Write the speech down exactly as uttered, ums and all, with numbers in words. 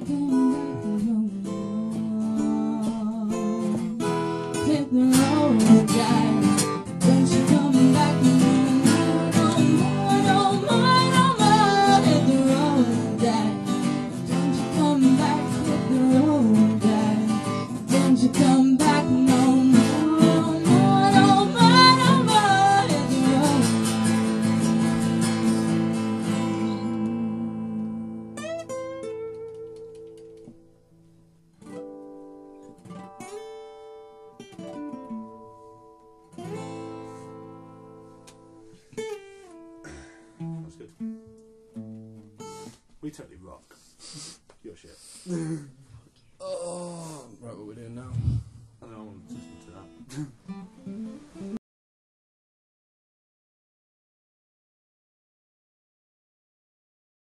Hit the road, guys. Don't you come back no more, no more, no more, no more. Hit the road, guys. Don't you come back. Hit the road, guys. Don't you come back no more, no more, no more, no more. Hit the road. That's good. We totally rock. Your shit. Oh, right, what we're doing now.